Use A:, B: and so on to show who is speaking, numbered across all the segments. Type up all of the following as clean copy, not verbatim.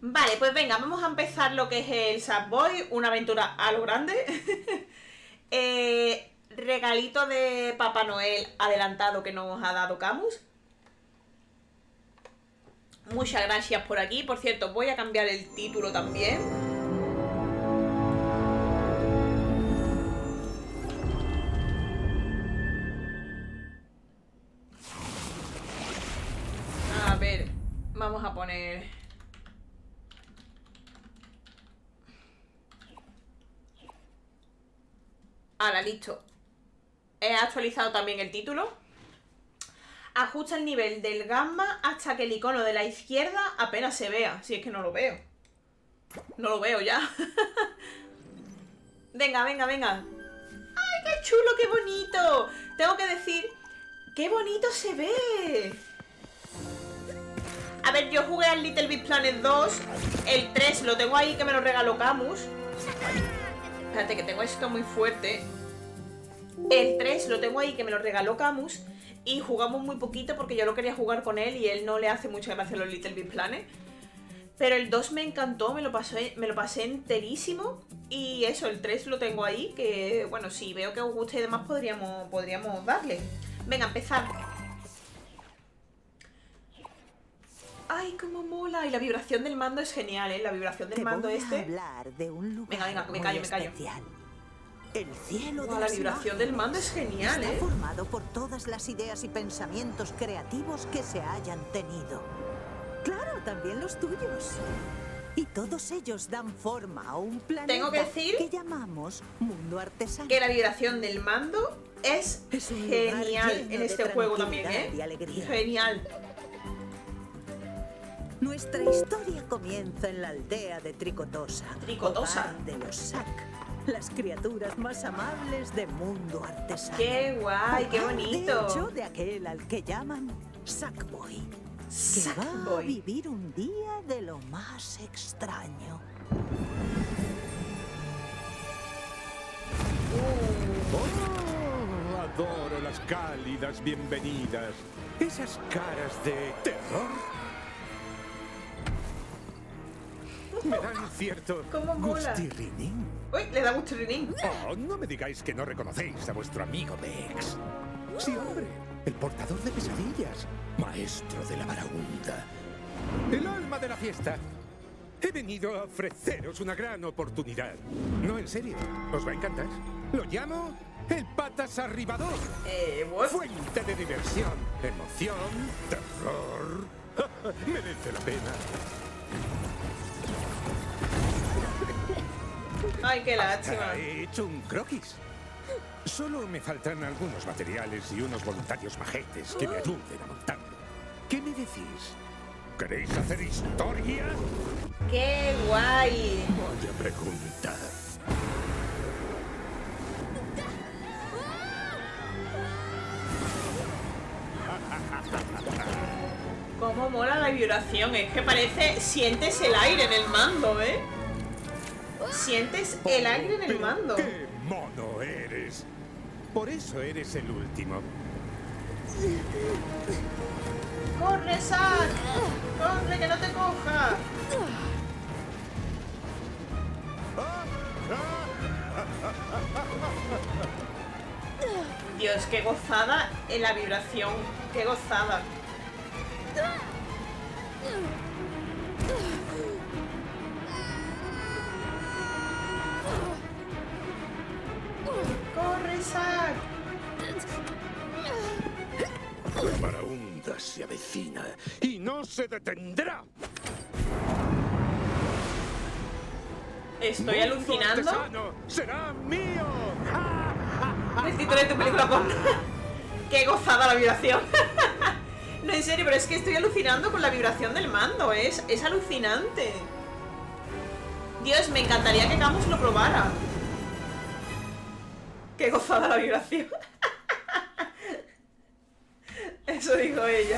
A: Vale, pues venga, vamos a empezar lo que es el Sackboy, una aventura a lo grande. Regalito de Papá Noel adelantado que nos ha dado Camus. Muchas gracias por aquí. Por cierto, voy a cambiar el título también. A ver, vamos a poner... Ahora, listo. He actualizado también el título. Ajusta el nivel del gamma hasta que el icono de la izquierda apenas se vea. Si es que no lo veo. No lo veo ya. Venga, venga, venga. ¡Ay, qué chulo, qué bonito! Tengo que decir, ¡qué bonito se ve! A ver, yo jugué al Little Big Planet 2. El 3 lo tengo ahí que me lo regaló Camus. Espérate que tengo esto muy fuerte. El 3 lo tengo ahí que me lo regaló Camus. Y jugamos muy poquito porque yo lo quería jugar con él y él no le hace mucha gracia a los Little Big Planet. Pero el 2 me encantó, me lo pasé enterísimo. Y eso, el 3 lo tengo ahí, que bueno, si veo que os gusta y demás podríamos darle. Venga, empezar. Ay, cómo mola. Y la vibración del mando es genial, ¿eh? La vibración del mando este. Venga, venga, me callo.
B: El cielo de
A: la vibración del mando es genial,
B: está formado por todas las ideas y pensamientos creativos que se hayan tenido. Claro, también los tuyos. Y todos ellos dan forma a un planeta
A: tengo que decir
B: que llamamos mundo artesano.
A: Que la vibración del mando es genial en este juego también, ¿eh? Genial.
B: Nuestra historia comienza en la aldea de Tricotosa.
A: Tricotosa.
B: De los Sack, las criaturas más amables de mundo artesano.
A: ¡Qué guay! ¡Qué bonito!
B: De hecho, de aquel al que llaman Sackboy. Que va a vivir un día de lo más extraño.
C: ¡Oh! Adoro las cálidas bienvenidas. Esas caras de terror me dan cierto gustirrinín.
A: ¡Uy! Le da gustirrinín.
C: Oh, no me digáis que no reconocéis a vuestro amigo Bex. Sí, hombre, el portador de pesadillas, maestro de la varaunda, el alma de la fiesta. He venido a ofreceros una gran oportunidad. No, en serio, os va a encantar. Lo llamo el Patas Arribador. Fuente de diversión, emoción, terror. Merece la pena.
A: Ay, qué lástima.
C: He hecho un croquis. Solo me faltan algunos materiales y unos voluntarios majetes que me ayuden a montarlo. ¿Qué me decís? ¿Queréis hacer historia?
A: ¡Qué guay!
C: Vaya pregunta.
A: Cómo mola la vibración. Es que parece... Sientes el aire en el mando, ¿eh? Sientes el aire en el mando.
C: ¡Qué mono eres! Por eso eres el último.
A: ¡Corre, Zack! ¡Corre, que no te coja! Dios, qué gozada en la vibración. ¡Qué gozada! ¡Corre, Zack!
C: La varaunda se avecina y no se detendrá.
A: Estoy alucinando.
C: ¡Será mío!
A: El título de tu película porno. ¡Qué gozada la vibración! No, en serio, pero es que estoy alucinando con la vibración del mando. Es alucinante. Dios, me encantaría que Camus lo probara. ¡Qué gozada la vibración! Eso dijo ella.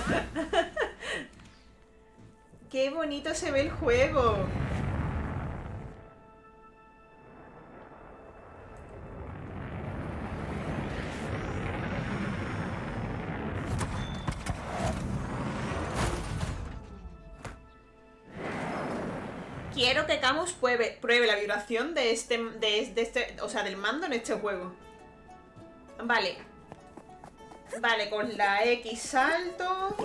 A: ¡Qué bonito se ve el juego! Quiero que Camus pruebe la vibración de este, o sea, del mando en este juego. Vale. Vale, con la X salto.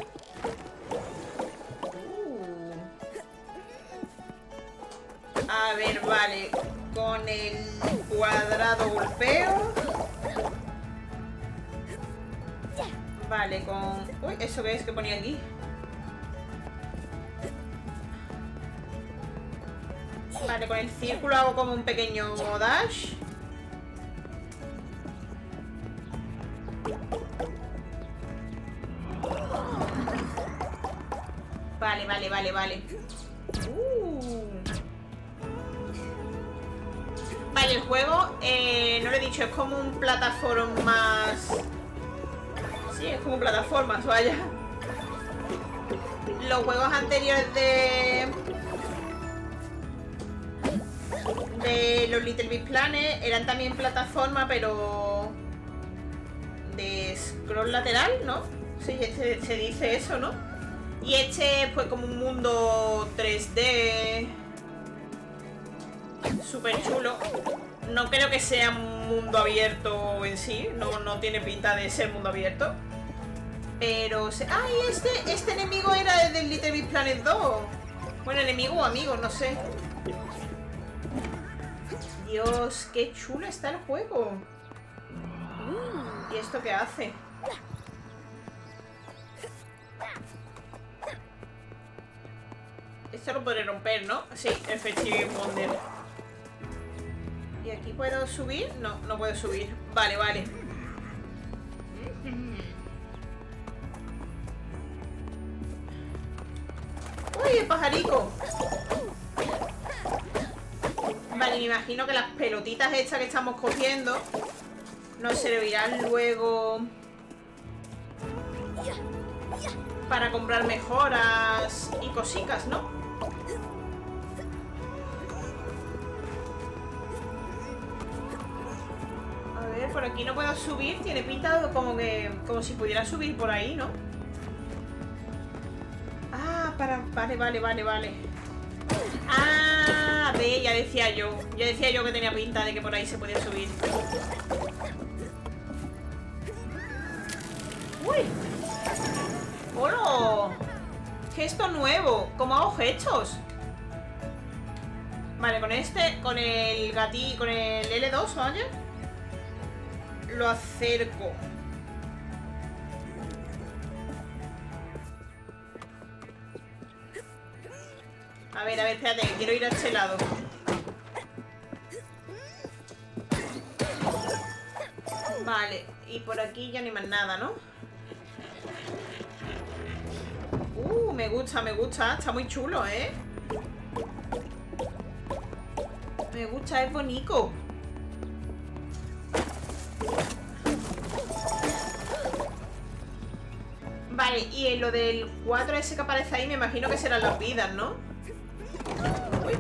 A: A ver, vale. Con el cuadrado golpeo. Vale, con... Uy, ¿eso qué es que ponía aquí? Vale, con el círculo hago como un pequeño dash. Vale, vale, vale, vale. Vale, el juego, no lo he dicho, es como un plataformas. Sí, es como plataformas, vaya. Los juegos anteriores de los Little Big Planet eran también plataforma, pero de scroll lateral, ¿no? Sí, se dice eso, ¿no? Y este es pues como un mundo 3D súper chulo. No creo que sea un mundo abierto en sí, no tiene pinta de ser mundo abierto. Pero... ¡Ay! Este enemigo era el del Little Big Planet 2. Bueno, enemigo o amigo, no sé. Dios, qué chulo está el juego. ¿Y esto qué hace? Esto lo podré romper, ¿no? Sí, Effective Wonder. ¿Y aquí puedo subir? No, no puedo subir. Vale, vale. ¡Uy, el pajarico! Vale, me imagino que las pelotitas estas que estamos cogiendo nos servirán luego para comprar mejoras y cositas, ¿no? A ver, por aquí no puedo subir. Tiene pinta como si pudiera subir por ahí, ¿no? Ah, vale. Ah, ve, ya decía yo que tenía pinta de que por ahí se podía subir. ¡Uy! ¡Hola! Gesto nuevo. ¿Cómo hago gestos? Vale, con el gatillo, con el L2, ¿vale? Lo acerco. A ver, espérate, que quiero ir a este lado. Vale, y por aquí ya ni más nada, ¿no? Me gusta. Está muy chulo, ¿eh? Me gusta, es bonito. Vale, y en lo del 4S que aparece ahí, me imagino que serán las vidas, ¿no? Uy.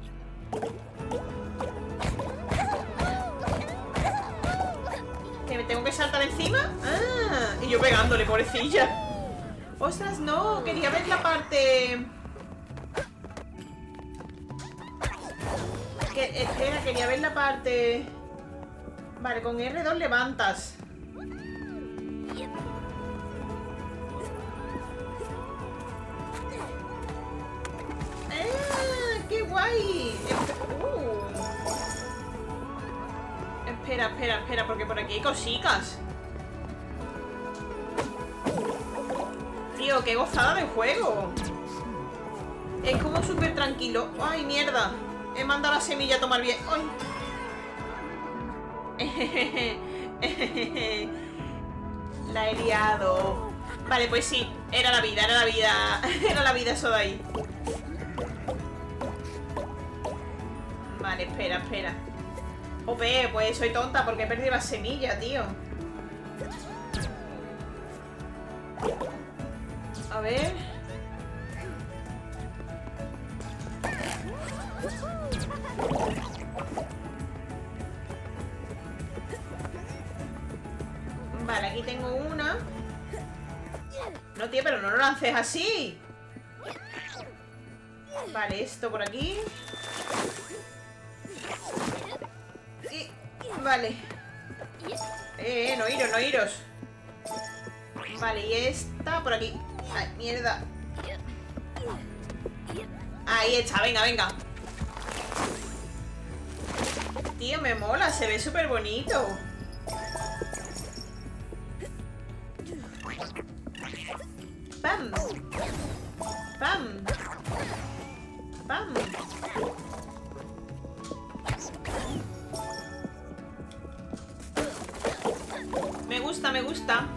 A: ¿Que me tengo que saltar encima? Ah, y yo pegándole, pobrecilla. ¡Ostras, no! Quería ver la parte... Espera, quería ver la parte... Vale, con R2 levantas. ¡Ah! ¡Qué guay! Espera, porque por aquí hay cositas. Tío, qué gozada de juego. Es como súper tranquilo. ¡Ay, mierda! He mandado la semilla a tomar bien. ¡Ay! La he liado. Vale, pues sí. Era la vida. Era la vida eso de ahí. Vale, espera. Ope, pues soy tonta porque he perdido la semilla, tío. A ver. Vale, aquí tengo una. No, tío, pero no lo lances así. Vale, esto por aquí. Y... Vale. No iros, no iros. Vale, y esta por aquí. Ay, mierda. Ahí está, venga, venga. Tío, me mola, se ve súper bonito. ¡Pam! ¡Pam! ¡Pam! Me gusta, me gusta.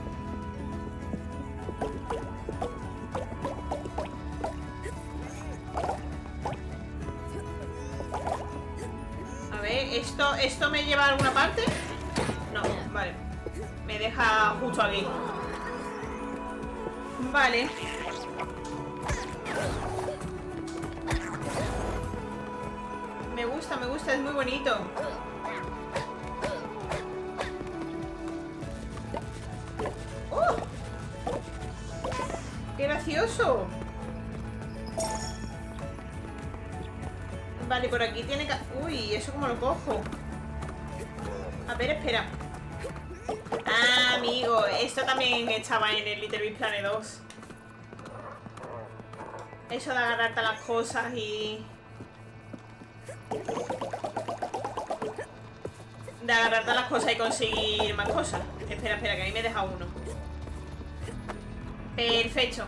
A: A ver, ¿esto me lleva a alguna parte? No, vale. Me deja justo aquí. Vale. Me gusta, es muy bonito. ¡Oh! ¡Qué gracioso! Vale, por aquí tiene que... Uy, ¿eso cómo lo cojo? A ver, espera. Ah, amigo, esto también estaba en el Little Big Planet 2. Eso de agarrarte a las cosas y... De agarrarte a las cosas y conseguir más cosas. Espera, espera, que ahí me deja uno. Perfecto.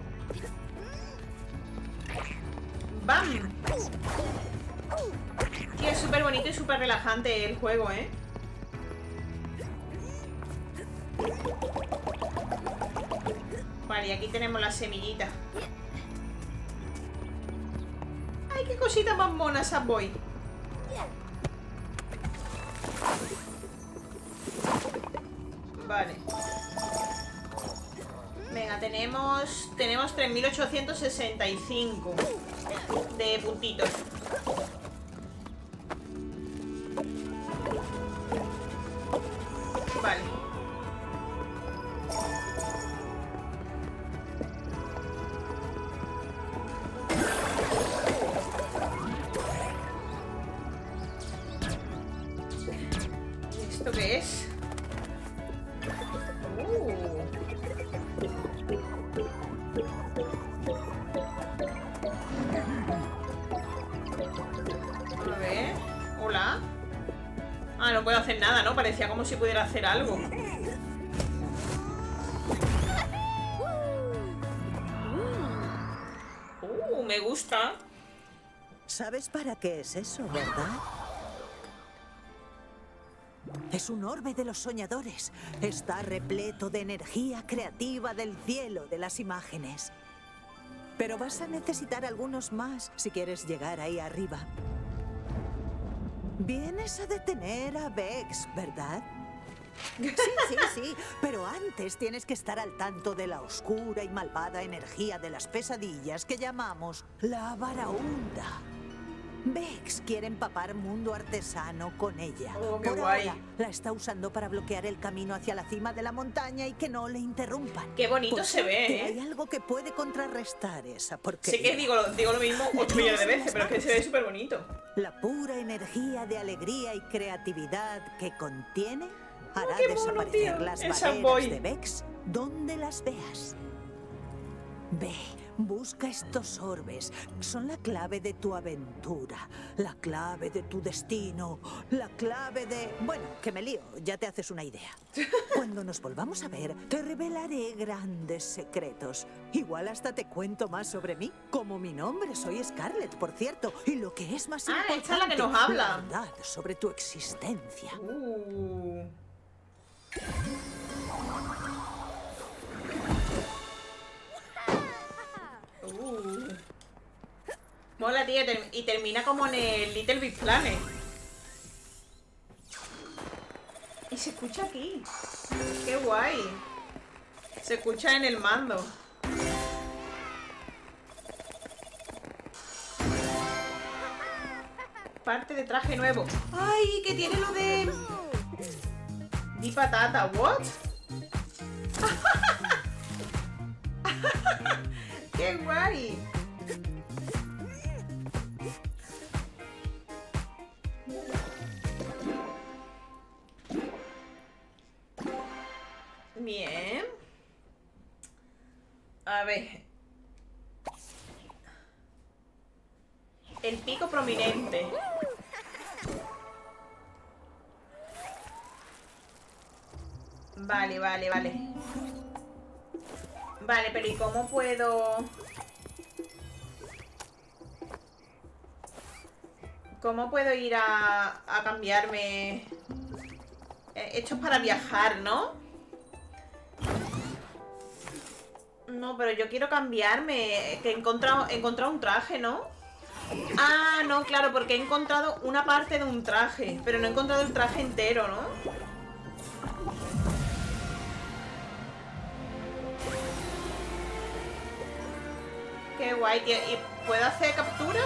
A: ¡Bam! Tío, es súper bonito y súper relajante el juego, ¿eh? Vale, y aquí tenemos la semillita. ¡Ay, qué cosita más mona, Sackboy! Vale. Venga, tenemos 3.865 de puntitos. Vale. ¿Esto qué es? A ver. Hola. Ah, no puedo hacer nada, ¿no? Parecía como si pudiera hacer algo. Me gusta.
B: ¿Sabes para qué es eso, verdad? Es un orbe de los soñadores. Está repleto de energía creativa del cielo de las imágenes. Pero vas a necesitar algunos más si quieres llegar ahí arriba. Vienes a detener a Vex, ¿verdad? Sí. Pero antes tienes que estar al tanto de la oscura y malvada energía de las pesadillas que llamamos la Baraunda. Vex quiere empapar Mundo Artesano con ella.
A: Oh, qué
B: Por
A: guay.
B: ahora la está usando para bloquear el camino hacia la cima de la montaña y que no le interrumpan.
A: Qué bonito
B: Por
A: se ve,
B: suerte,
A: ¿eh?
B: Hay algo que puede contrarrestar esa porquería.
A: Sé que digo lo mismo 8 millones de veces, pero es que se ve súper bonito.
B: La pura energía de alegría y creatividad que contiene hará
A: qué mono,
B: desaparecer
A: tío.
B: las
A: El
B: barreras
A: Sackboy.
B: de Vex donde las veas. Ve, busca estos orbes. Son la clave de tu aventura, la clave de tu destino, la clave de... Bueno, que me lío, ya te haces una idea. Cuando nos volvamos a ver, te revelaré grandes secretos. Igual hasta te cuento más sobre mí. Como mi nombre, soy Scarlet, por cierto. Y lo que es más importante,
A: esta es la que nos habla.
B: la verdad sobre tu existencia.
A: Mola, tío, y termina como en el Little Big Planet. Y se escucha aquí. Qué guay. Se escucha en el mando. Parte de traje nuevo. ¡Ay! Que tiene lo de... Di patata. ¿What? ¡Qué guay! Bien. A ver. El pico prominente. Vale, vale, vale. Vale, pero ¿y cómo puedo...? ¿Cómo puedo ir a cambiarme? Esto es para viajar, ¿no? No, pero yo quiero cambiarme. Que he encontrado un traje, ¿no? Ah, no, claro, porque he encontrado una parte de un traje. Pero no he encontrado el traje entero, ¿no? Qué guay, tío. ¿Y puedo hacer capturas?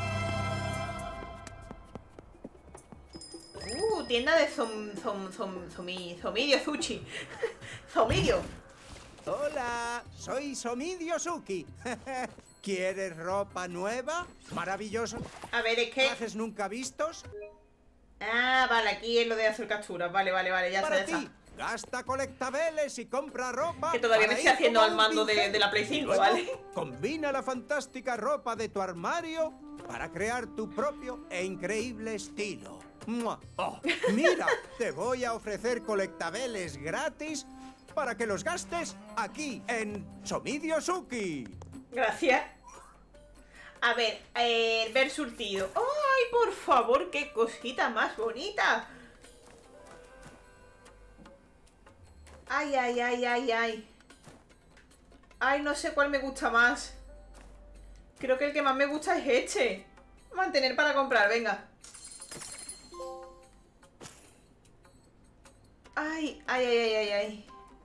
A: Tienda de Zomidio Sushi. Zomidio.
D: Hola, soy Somidio Suki. ¿Quieres ropa nueva? Maravilloso.
A: A ver, es que...
D: ¿Trajes nunca vistos?
A: Ah, vale, aquí es lo de hacer capturas. Vale, vale, vale, ya
D: Para
A: está, ya
D: ti,
A: está.
D: gasta colectabeles y compra ropa.
A: Que todavía me
D: para
A: estoy
D: ir
A: haciendo
D: como
A: al
D: un
A: mando
D: pincel.
A: de la Play 5,
D: Luego,
A: ¿vale?
D: combina la fantástica ropa de tu armario para crear tu propio e increíble estilo. ¡Mua! Oh, mira, te voy a ofrecer colectabeles gratis para que los gastes aquí en Somidio Suki.
A: Gracias. A ver, ver surtido. ¡Ay, por favor! ¡Qué cosita más bonita! ¡Ay, ay, ay, ay, ay! ¡Ay, no sé cuál me gusta más! Creo que el que más me gusta es este. Mantener para comprar, venga. ¡Ay, ay, ay, ay, ay, ay!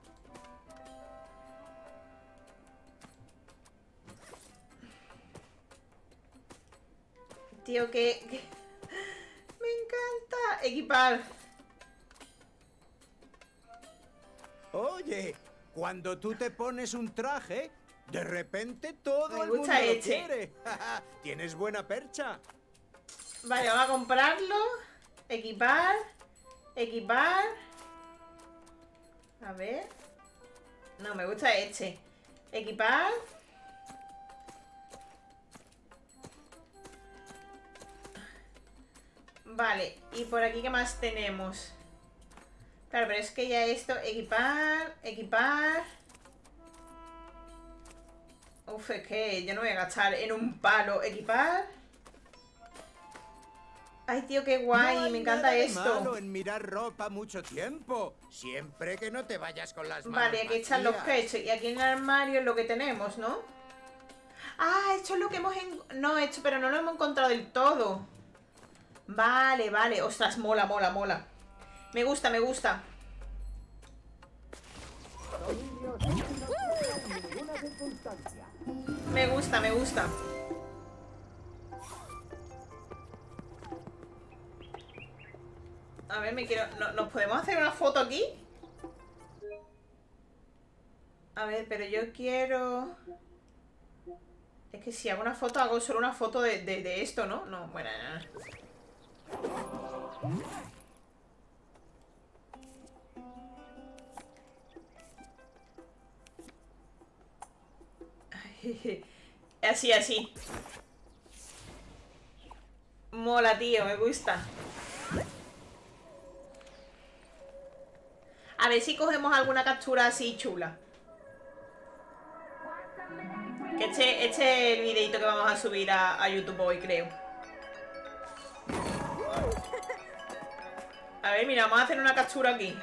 A: Tío, que... Me encanta equipar.
D: Oye, cuando tú te pones un traje, de repente todo
A: Me
D: el mundo
A: gusta
D: lo
A: este.
D: quiere. Tienes buena percha.
A: Vale, vamos a comprarlo. Equipar. Equipar. A ver. No, me gusta este. Equipar. Vale, y por aquí ¿qué más tenemos? Claro, pero es que ya esto, equipar, equipar. Uf, es que yo no voy a gastar en un palo. Equipar. Ay, tío, qué guay,
D: No hay
A: me encanta
D: nada de
A: esto.
D: malo en mirar ropa mucho tiempo, siempre que no te vayas con las manos
A: Vale, aquí están los
D: vacías.
A: pechos. Y aquí en el armario es lo que tenemos, ¿no? Ah, esto es lo que hemos... No, esto, pero no lo hemos encontrado del todo. Vale, vale. Ostras, mola, mola, mola. Me gusta, me gusta. Me gusta, me gusta. A ver, me quiero... ¿Nos podemos hacer una foto aquí? A ver, pero yo quiero... Es que si hago una foto, hago solo una foto de esto, ¿no? No, bueno, no. Así, así. Mola, tío, me gusta. A ver si cogemos alguna captura así chula. Que este es el videito que vamos a subir a YouTube hoy, creo. A ver, mira, vamos a hacer una captura aquí.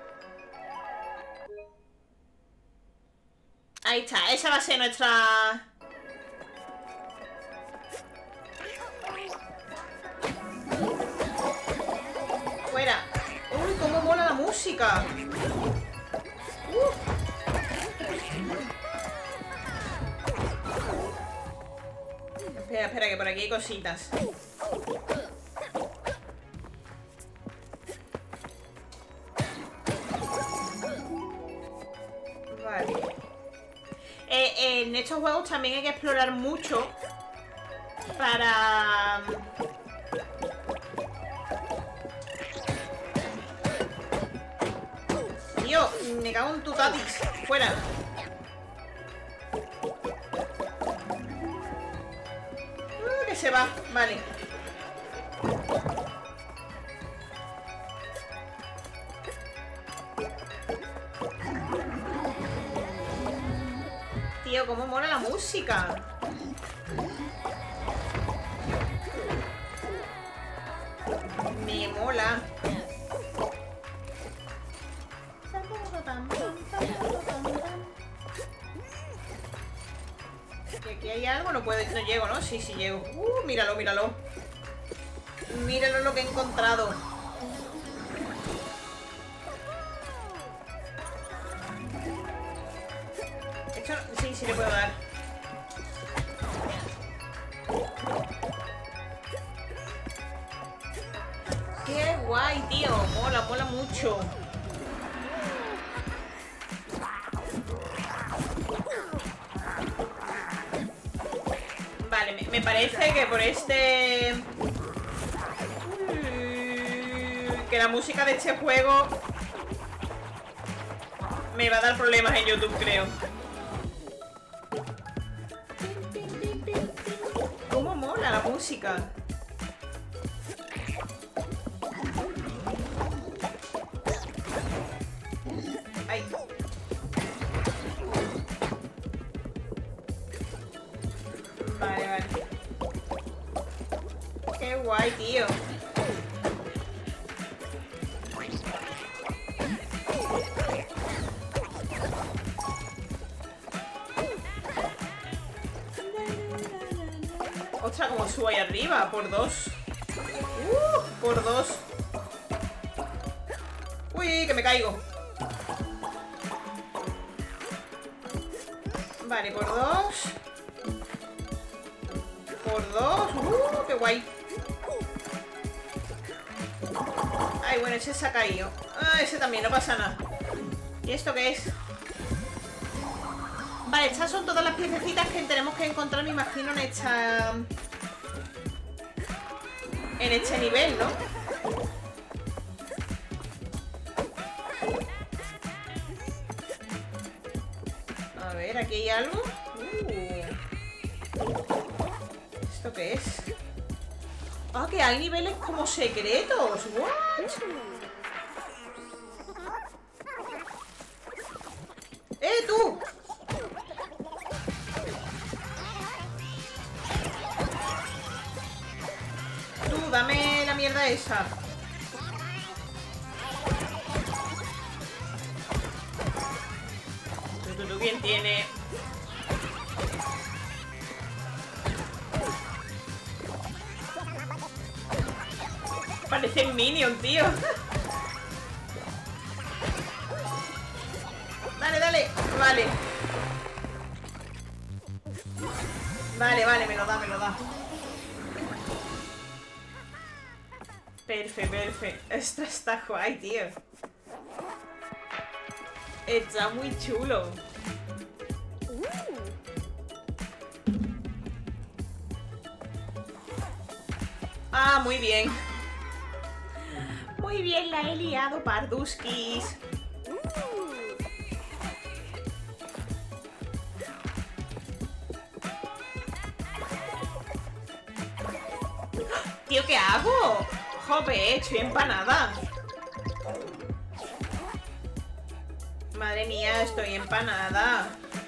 A: Ahí está, esa va a ser nuestra... Fuera. Uy, cómo mola la música. Espera, espera, que por aquí hay cositas. Vale. En estos juegos también hay que explorar mucho para... Tío, Me cago en tu tatis. Fuera. Que se va. Vale. Tío, cómo mola la música. Me mola. Aquí hay algo, no puedo, no llego, ¿no? Sí, sí llego. Míralo, míralo. Míralo lo que he encontrado. Esto, sí, sí le puedo dar. Qué guay, tío. Mola, mola mucho. Vale, me parece que por este... que la música de este juego me va a dar problemas en YouTube, creo. ¿Cómo mola la música? Ay. Vale, vale. Qué guay, tío. Ostras, como subo ahí arriba, por 2. Por 2. Uy, que me caigo. Vale, por 2. Por 2. Qué guay. Ay, bueno, ese se ha caído. Ah, ese también, no pasa nada. ¿Y esto qué es? Vale, estas son todas las piececitas que tenemos que encontrar, me imagino, en esta... en este nivel, ¿no? A ver, aquí hay algo. ¿Esto qué es? Ah, que hay niveles como secretos. ¿What? ¡Tú! Tú, dame la mierda esa. Tú, ¿quién tiene? Parece un minion, tío. Dale, dale. Vale. Vale, vale, me lo da, me lo da. Perfecto. Esto está guay, tío. Está muy chulo. Ah, muy bien. Muy bien, la he liado, parduskis. Tío, ¿qué hago? Joder, estoy empanada. Madre mía, estoy empanada.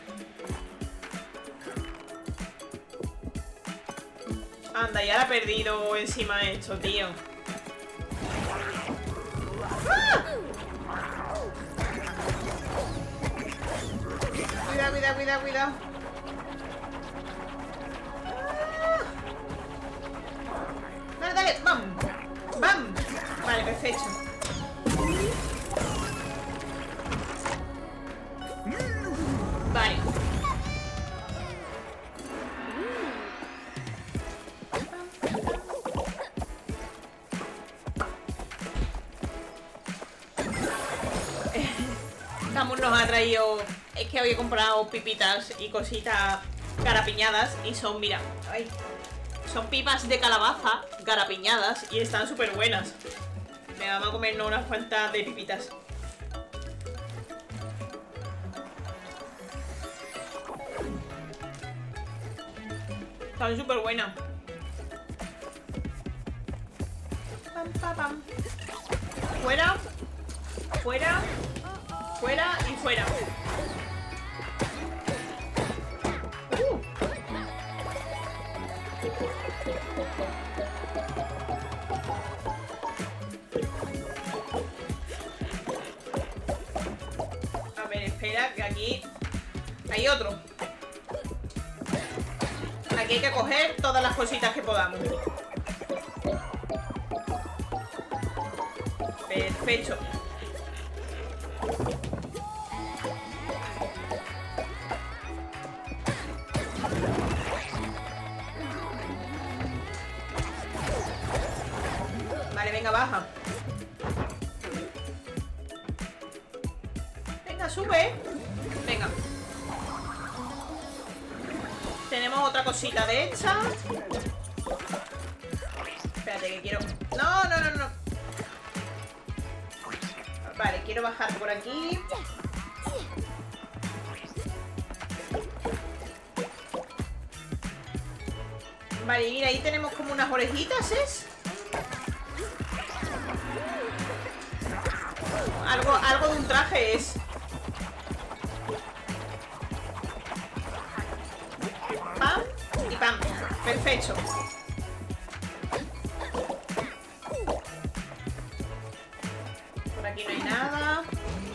A: Anda, ya la he perdido encima de esto, tío. ¡Ah! Cuidado. Dale, ¡bam! ¡Bam! Vale, perfecto. Vale. Camus nos ha traído... Es que hoy he comprado pipitas y cositas garapiñadas y son, mira, ay, son pipas de calabaza garapiñadas y están súper buenas. Me vamos a comernos unas cuantas de pipitas. Está súper buena. Pam, pam, pam. Fuera. Fuera. Fuera y fuera. A ver, espera, que aquí hay otro. Aquí hay que coger todas las cositas que podamos. Perfecto. Vale, venga, baja. Venga, sube. Venga. Tenemos otra cosita de hecha. Espérate que quiero... No, no, no, no. Vale, quiero bajar por aquí. Vale, mira, ahí tenemos como unas orejitas, ¿es? Algo de un traje es. Pam y pam. Perfecto. Por aquí no hay nada.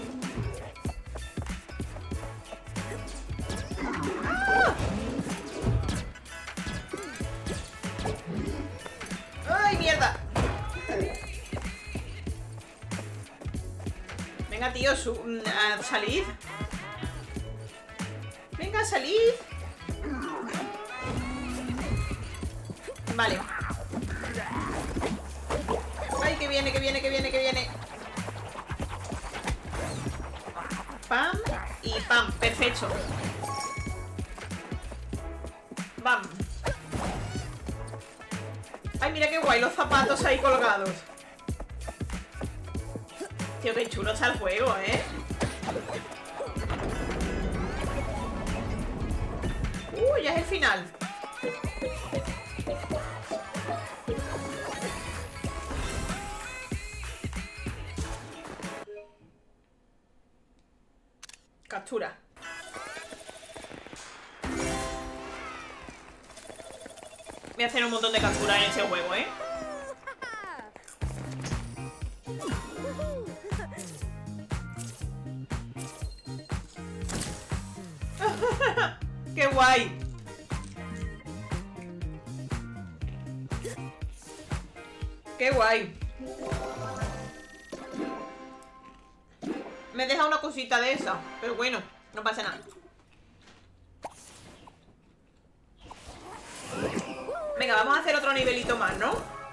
A: ¡Ah! ¡Ay, mierda! Venga, tío, salid. Venga, salid. Vale. Ay, que viene, que viene, que viene, que viene. Pam y pam. Perfecto. Bam. Ay, mira qué guay los zapatos ahí colgados. Tío, qué chulo está el juego, ¿eh? Ya es el final. Captura. Voy a hacer un montón de capturas en ese juego, ¿eh? ¡Qué guay! ¡Qué guay! Me deja una cosita de esa, pero bueno, no pasa nada. Venga, vamos a hacer otro nivelito más, ¿no?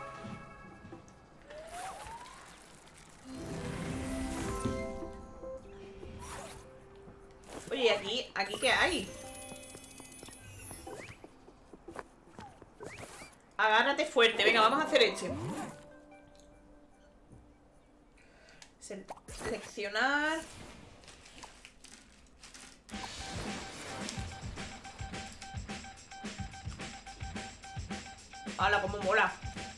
A: Oye, ¿aquí qué hay? Agárrate fuerte. Venga, vamos a hacer este. Seleccionar. ¡Hala, cómo mola!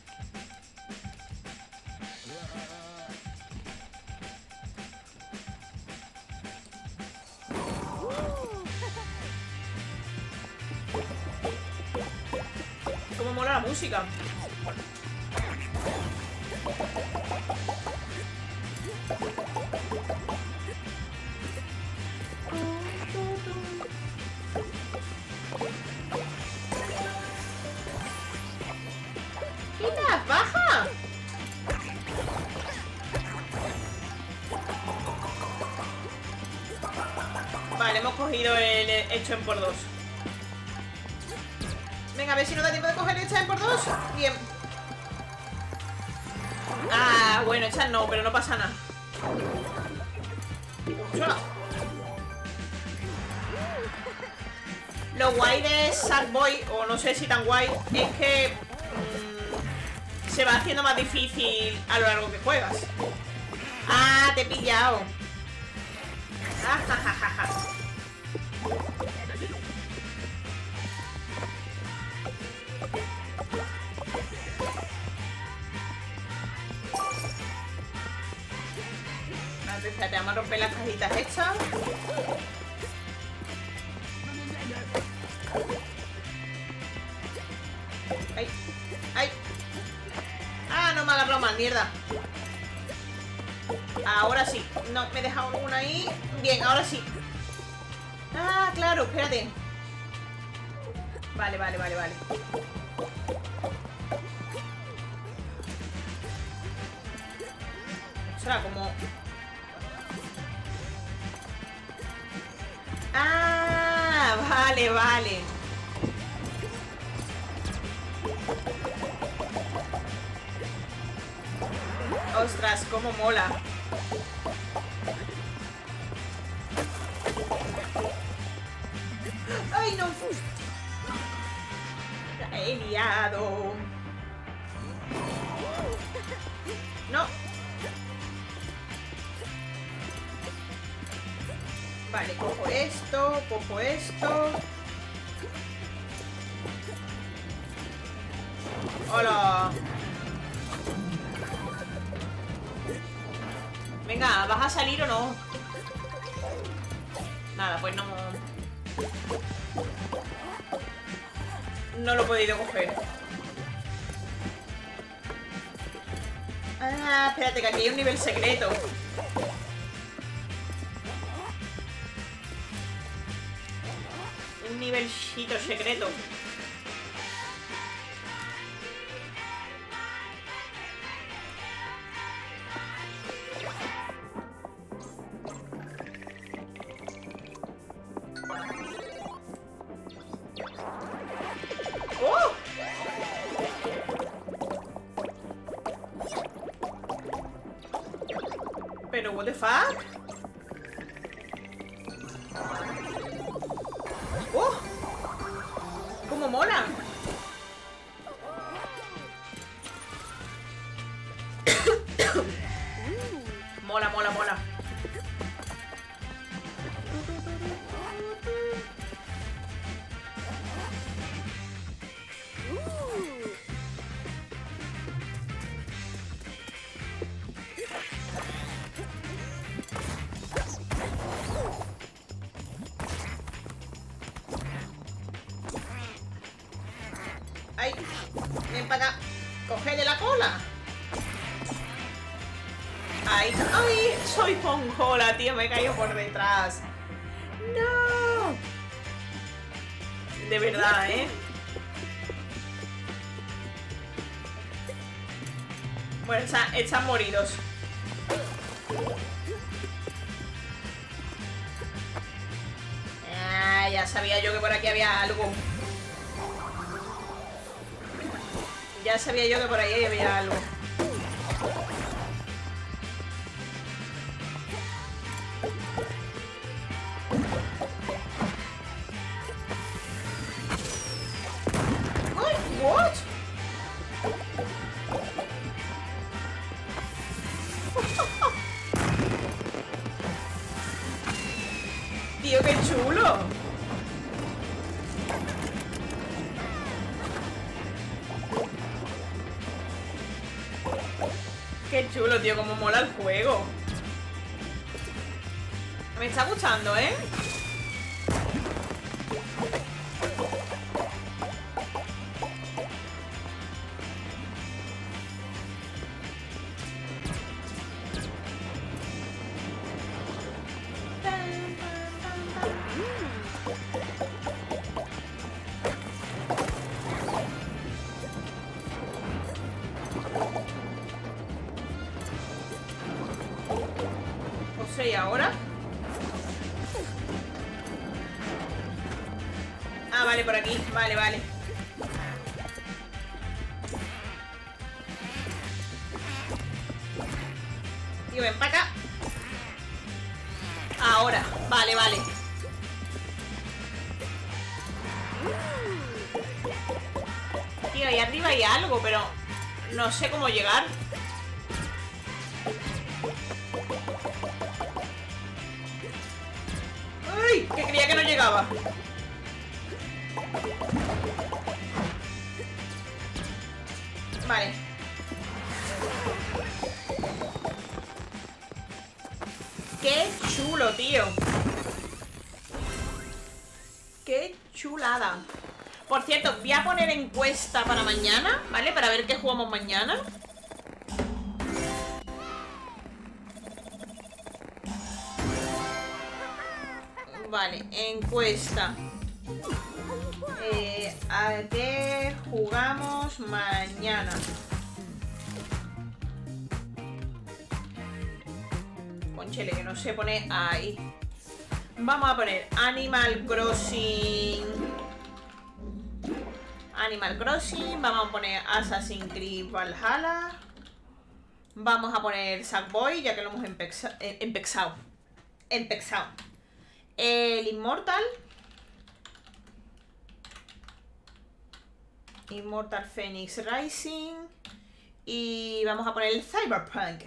A: Cómo mola la música. ¡Quita! ¡Baja! Vale, hemos cogido el hecho en por dos. Venga, a ver si nos da tiempo de coger esta en por dos. Bien. Ah, bueno, esta no, pero no pasa nada. Lo guay de Sackboy, o no sé si tan guay, es que se va haciendo más difícil a lo largo que juegas. Ah, te he pillado. Ah, ja, ja, ja, ja. Espérate, vamos a romper las cajitas estas. ¡Ay! ¡Ay! ¡Ah, no me ha agarrado mal, mierda! Ahora sí. No, me he dejado una ahí. Bien, ahora sí. Ah, claro, espérate. Vale, vale, vale, vale. O sea, como... Ah, vale, vale. Ostras, cómo mola. ¡Ay, no! La he liado. No. Vale, cojo esto, cojo esto. ¡Hola! Venga, ¿vas a salir o no? Nada, pues no... No lo he podido coger. Ah, espérate, que aquí hay un nivel secreto. Un nivelcito secreto. ¡Oh! Pero, what the fuck? ¡Oh! ¡Cómo mola! Mola, mola, mola. ¡Ay! ¡Ven para acá! ¡Cógele la cola! ¡Ay! ¡Ay! ¡Soy ponjola, tío! Me he caído por detrás. ¡No! De verdad, ¿eh? Bueno, están moridos. Ah, ya sabía yo que por aquí había algo. Ya sabía yo que por ahí había algo. ¡Ay! ¿What? Tío, qué chulo. Qué chulo, tío, cómo mola el juego. Me está gustando, ¿eh? ¿Y ahora? Ah, vale, por aquí. Vale, vale. Tío, ven para acá. Ahora. Vale, vale. Tío, ahí arriba hay algo, pero no sé cómo llegar. ¡Ay! Que creía que no llegaba. Vale. ¡Qué chulo, tío! ¡Qué chulada! Por cierto, voy a poner encuesta para mañana, ¿vale? Para ver qué jugamos mañana. Vale, encuesta. ¿A qué jugamos mañana? Conchele, que no se pone ahí. Vamos a poner Animal Crossing. Animal Crossing. Vamos a poner Assassin's Creed Valhalla. Vamos a poner Sackboy, ya que lo hemos empezado. El Immortal. Immortal Phoenix Rising. Y vamos a poner el Cyberpunk.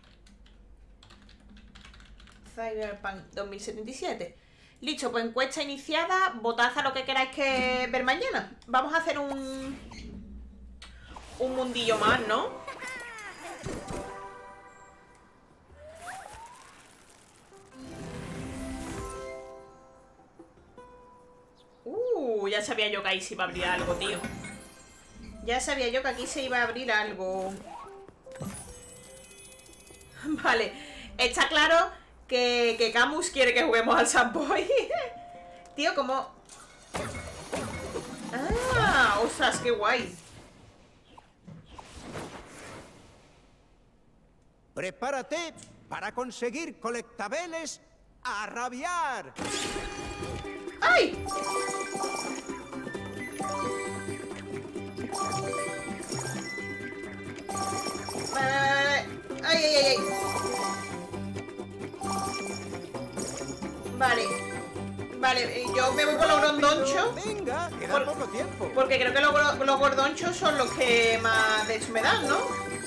A: Cyberpunk 2077. Listo, pues encuesta iniciada. Votad a lo que queráis que ver mañana. Vamos a hacer un mundillo más, ¿no? Ya sabía yo que ahí se iba a abrir algo, tío. Ya sabía yo que aquí se iba a abrir algo. Vale, está claro que Camus quiere que juguemos al Sackboy. Tío, como... ¡Ah! ¡Ostras, qué guay!
D: Prepárate para conseguir colectabeles a rabiar.
A: ¡Ay! ¡Ay, ay, ay! Vale. Vale, yo me voy por los gordonchos.
D: Venga, queda poco tiempo.
A: Porque creo que los gordonchos son los que más de hecho me dan, ¿no?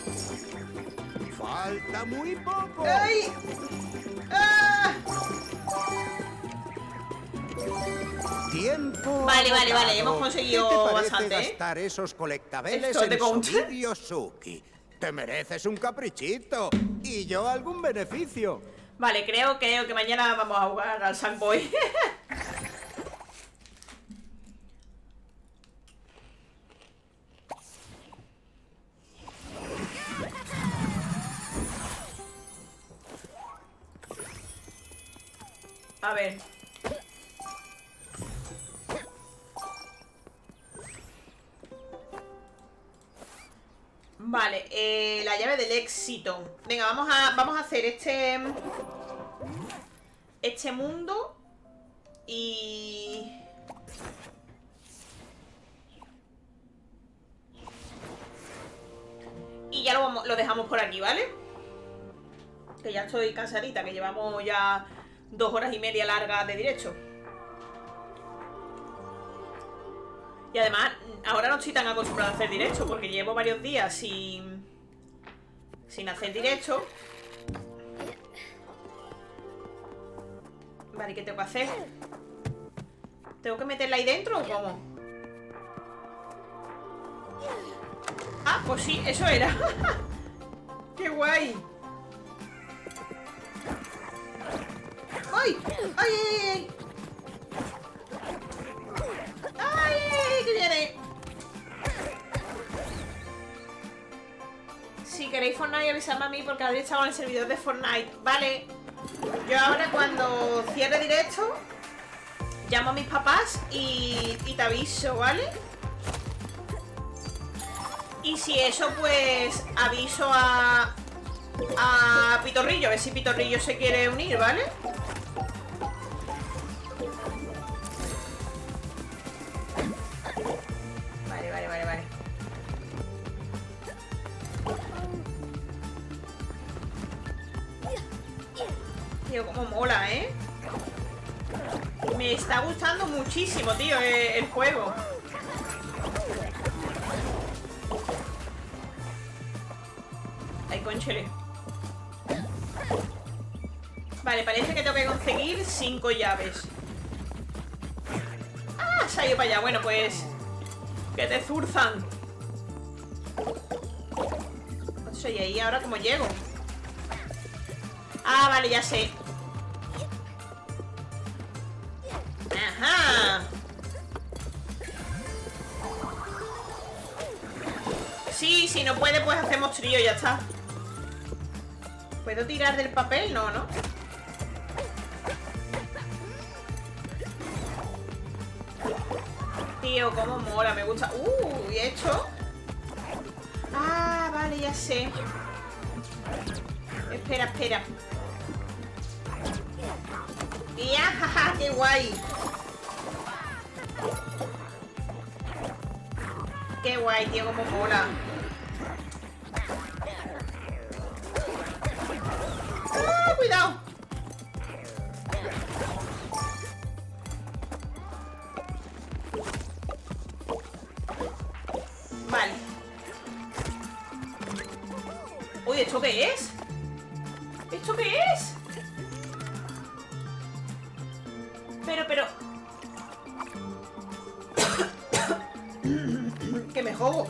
D: Falta muy poco.
A: ¡Ay! ¡Ah!
D: Tiempo.
A: Vale,
D: agotado.
A: hemos conseguido
D: ¿Qué te parece
A: bastante, ¿eh?
D: gastar esos colectabeles
A: ¿Esto te
D: en
A: concha?
D: Somirio Suki? Te mereces un caprichito y yo algún beneficio.
A: Vale, creo que mañana vamos a jugar al Sackboy. A ver. Vale, la llave del éxito. Venga, vamos a hacer este mundo. Y... y ya lo dejamos por aquí, ¿vale? Que ya estoy cansadita, que llevamos ya 2 horas y media largas de directo. Y además, ahora no estoy tan acostumbrada a hacer directo, porque llevo varios días sin hacer directo. Vale, ¿qué tengo que hacer? ¿Tengo que meterla ahí dentro o cómo? Ah, pues sí, eso era. ¡Qué guay! ¡Ay! ¡Ay, ay, ay! ¡Ay, que viene! Si queréis Fortnite, avisadme a mí porque habréis estado en el servidor de Fortnite. Vale. Yo ahora cuando cierre directo llamo a mis papás y te aviso, ¿vale? Y si eso, pues aviso a Pitorrillo, a ver si Pitorrillo se quiere unir, ¿vale? Vale. Tío, cómo mola, ¿eh? Me está gustando muchísimo, tío, el juego. Ay, conchele. Vale, parece que tengo que conseguir 5 llaves. ¡Ah! Se ha ido para allá. Bueno, pues... que te zurzan. ¿Y ahí ahora cómo llego? Ah, vale, ya sé. Sí, si no puede, pues hacemos trío, ya está. ¿Puedo tirar del papel? No, ¿no? Tío, cómo mola, me gusta. ¿Y hecho? Ah, vale, ya sé. Espera, espera. ¡Ya, jaja! ¡Qué guay! ¡Qué guay, tío! ¡Cómo mola! ¡Ah, cuidado! Vale. Uy, ¿esto qué es? ¿Esto qué es? Pero... que me jodo.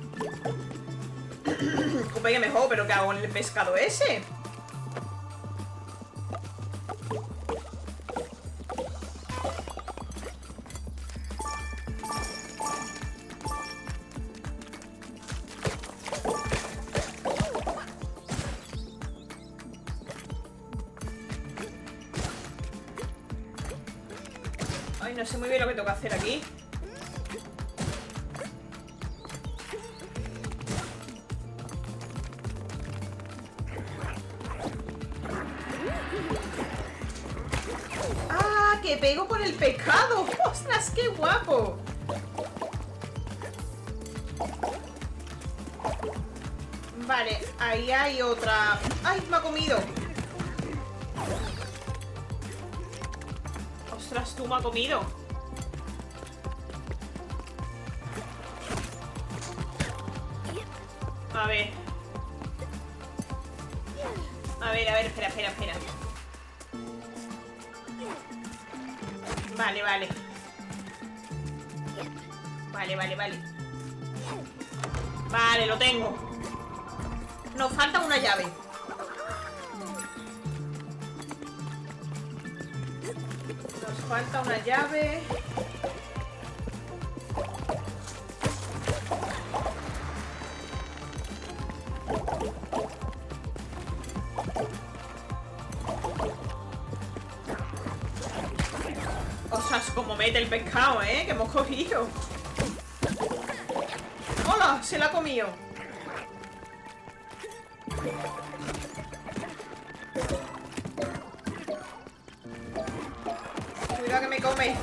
A: Joder, que me jodo, pero ¿qué hago en el pescado ese? Ay, no sé muy bien lo que tengo que hacer aquí. ¡Ah! ¡Que pego con el pescado! ¡Ostras, qué guapo! Vale, ahí hay otra... ¡Ay, me ha comido! ¡Ostras, tú me ha comido! A ver. A ver, espera. Vale. Vale, lo tengo. Nos falta una llave. Nos falta una llave. Ostras, como mete el pescado, que hemos cogido. ¡Hola! Se la ha comido. Cuidado que me come.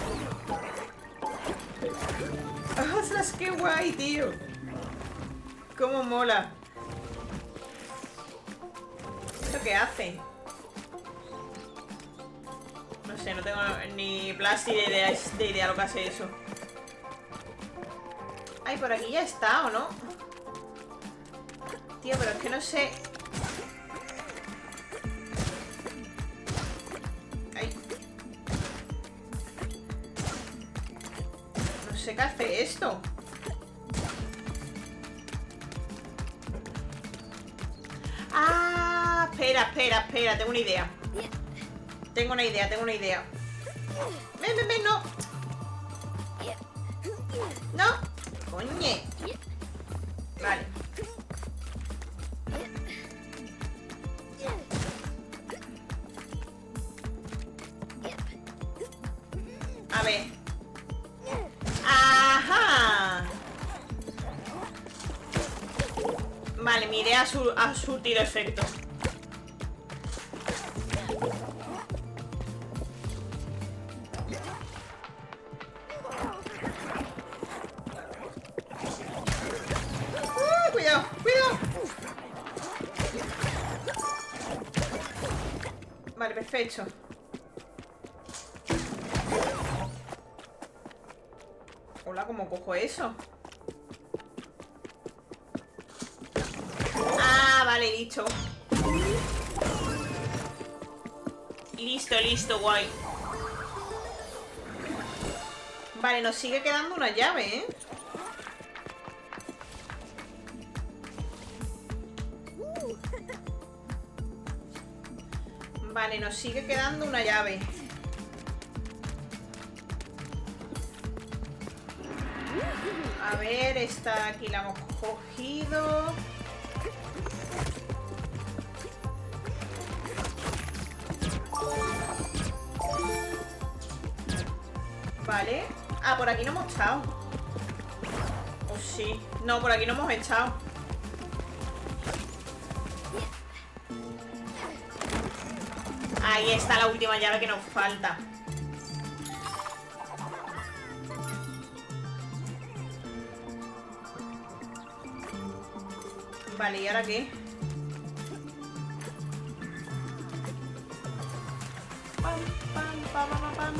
A: ¡Ostras, qué guay, tío! ¡Cómo mola! ¿Esto qué hace? No sé, no tengo ni plástico de idea lo que hace eso. Ay, por aquí ya está, ¿o no? Tío, pero es que no sé... Ay. No sé qué hace esto. Ah, espera, tengo una idea. Tengo una idea. Ven, no. No. Coñe. Vale. A ver. Ajá. Vale, miré a surtir efecto. Cuidado. Vale, perfecto. Hola, ¿cómo cojo eso? Ah, vale, listo. Listo, guay. Vale, nos sigue quedando una llave, ¿eh? Vale, nos sigue quedando una llave. A ver, esta aquí la hemos cogido. Vale. Ah, por aquí no hemos estado. Oh, sí. No, por aquí no hemos echado. Ahí está la última llave que nos falta. Vale, ¿y ahora qué? Pam, pam, pam, pam, pam.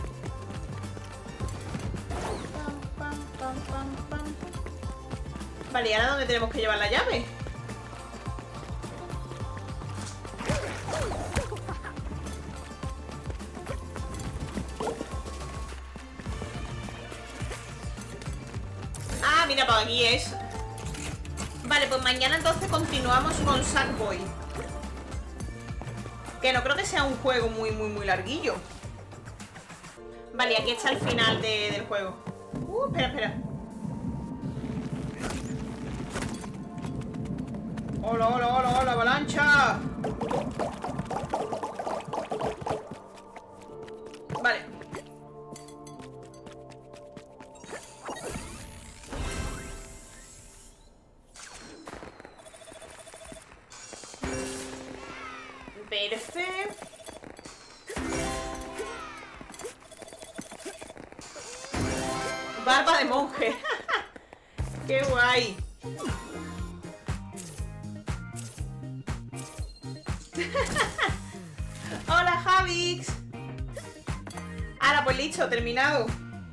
A: Pam, pam, pam, pam. Vale, ¿y ahora dónde tenemos que llevar la llave? Ah, mira, por aquí es. Vale, pues mañana entonces continuamos con Sackboy. Que no creo que sea un juego muy larguillo. Vale, aquí está el final del juego. Espera. ¡Hola, avalancha! Vale. Perfecto. Barba de monje. Qué guay. Hola, Javix. Ahora pues listo, terminado.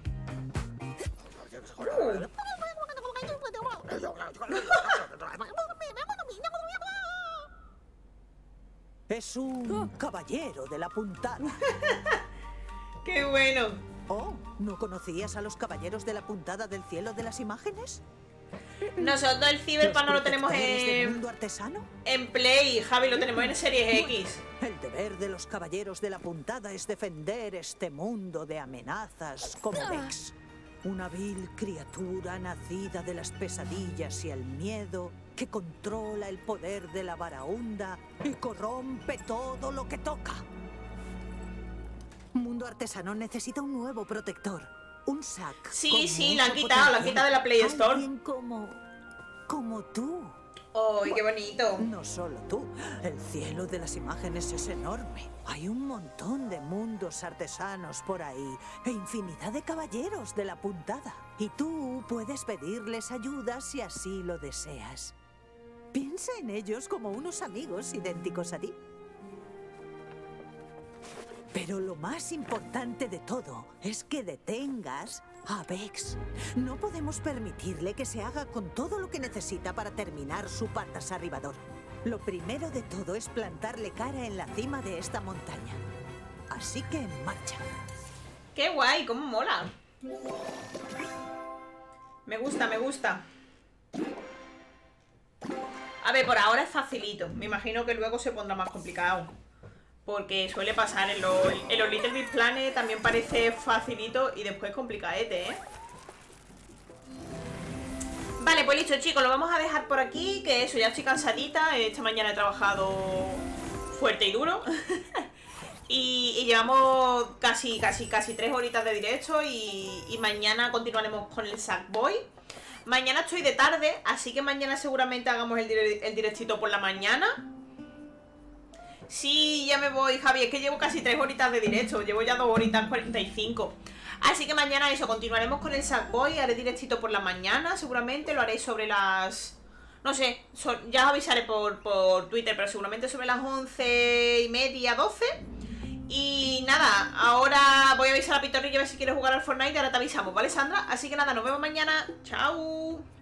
B: Es un caballero de la puntada.
A: ¡Qué bueno!
B: Oh, ¿no conocías a los caballeros de la puntada del cielo de las imágenes?
A: Nosotros el Cyberpunk no lo tenemos
B: ¿Del mundo artesano?
A: en Play, Javi, lo tenemos en Series X.
B: El deber de los caballeros de la puntada es defender este mundo de amenazas como Vex. Una vil criatura nacida de las pesadillas y el miedo que controla el poder de la Varaunda y corrompe todo lo que toca. Mundo artesano necesita un nuevo protector. Un Zack.
A: Sí, la han quitado de la Play Store.
B: Alguien como tú.
A: ¡Ay, qué bonito!
B: No solo tú. El cielo de las imágenes es enorme. Hay un montón de mundos artesanos por ahí e infinidad de caballeros de la puntada. Y tú puedes pedirles ayuda si así lo deseas. Piensa en ellos como unos amigos idénticos a ti. Pero lo más importante de todo es que detengas a Vex. No podemos permitirle que se haga con todo lo que necesita para terminar su patas arribador. Lo primero de todo es plantarle cara en la cima de esta montaña. Así que en marcha.
A: ¡Qué guay! ¡Cómo mola! Me gusta. A ver, por ahora es facilito. Me imagino que luego se pondrá más complicado. Porque suele pasar en los Little Big Planet también parece facilito y después complicadete, ¿eh? Vale, pues listo, chicos, lo vamos a dejar por aquí. Que eso, ya estoy cansadita. Esta mañana he trabajado fuerte y duro. y llevamos casi 3 horitas de directo. Y mañana continuaremos con el Sackboy. Mañana estoy de tarde, así que mañana seguramente hagamos el directito por la mañana. Sí, ya me voy, Javi, es que llevo casi 3 horitas de directo. Llevo ya 2 horitas 45. Así que mañana eso, continuaremos con el Sackboy. Haré directito por la mañana, seguramente. Lo haré sobre las... No sé, ya os avisaré por Twitter. Pero seguramente sobre las 11:30, 12. Y nada, ahora voy a avisar a Pitorrillo a ver si quiere jugar al Fortnite. Ahora te avisamos, ¿vale, Sandra? Así que nada, nos vemos mañana. Chao.